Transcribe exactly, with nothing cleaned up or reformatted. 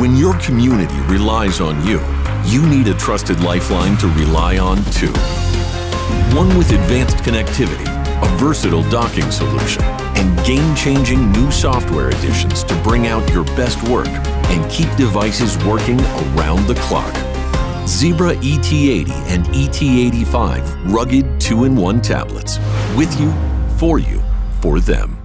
When your community relies on you, you need a trusted lifeline to rely on too. One with advanced connectivity, a versatile docking solution, and game-changing new software additions to bring out your best work and keep devices working around the clock. Zebra E T eighty and E T eighty-five Rugged two in one tablets. With you, for you, for them.